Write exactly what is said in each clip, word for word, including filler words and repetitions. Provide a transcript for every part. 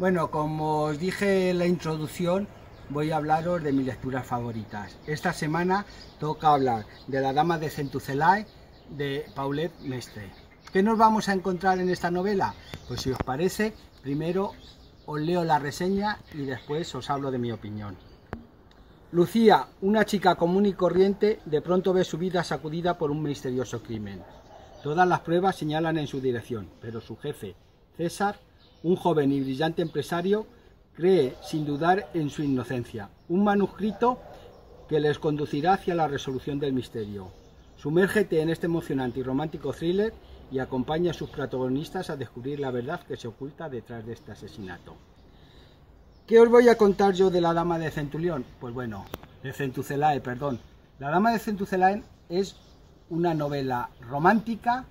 Bueno, como os dije en la introducción, voy a hablaros de mis lecturas favoritas. Esta semana toca hablar de La dama de Centucellae de Paulette Mestral. ¿Qué nos vamos a encontrar en esta novela? Pues si os parece, primero os leo la reseña y después os hablo de mi opinión. Lucía, una chica común y corriente, de pronto ve su vida sacudida por un misterioso crimen. Todas las pruebas señalan en su dirección, pero su jefe, César, un joven y brillante empresario, cree sin dudar en su inocencia. Un manuscrito que les conducirá hacia la resolución del misterio. Sumérgete en este emocionante y romántico thriller y acompaña a sus protagonistas a descubrir la verdad que se oculta detrás de este asesinato. ¿Qué os voy a contar yo de La dama de Centurión? Pues bueno, de Centucellae, perdón. La dama de Centucellae es una novela romántica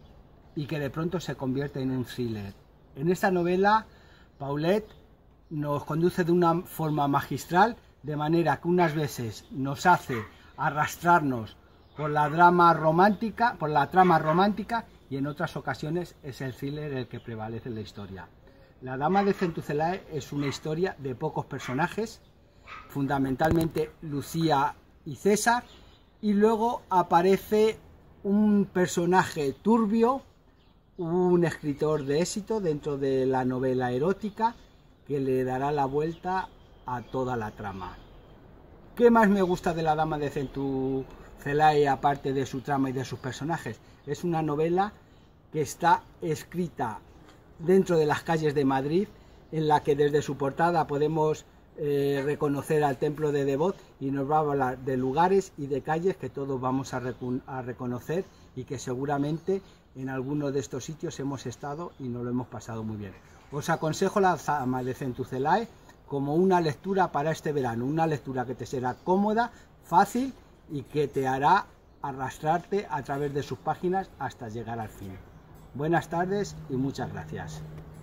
y que de pronto se convierte en un thriller. En esta novela, Paulette nos conduce de una forma magistral, de manera que unas veces nos hace arrastrarnos por la drama romántica, por la trama romántica, y en otras ocasiones es el thriller el que prevalece en la historia. La dama de Centucellae es una historia de pocos personajes, fundamentalmente Lucía y César, y luego aparece un personaje turbio, un escritor de éxito dentro de la novela erótica que le dará la vuelta a toda la trama. ¿Qué más me gusta de La dama de Centucellae aparte de su trama y de sus personajes? Es una novela que está escrita dentro de las calles de Madrid, en la que desde su portada podemos eh, reconocer al templo de Devot, y nos va a hablar de lugares y de calles que todos vamos a, a reconocer y que seguramente en alguno de estos sitios hemos estado y nos lo hemos pasado muy bien. Os aconsejo La dama de Centucellae como una lectura para este verano, una lectura que te será cómoda, fácil y que te hará arrastrarte a través de sus páginas hasta llegar al fin. Buenas tardes y muchas gracias.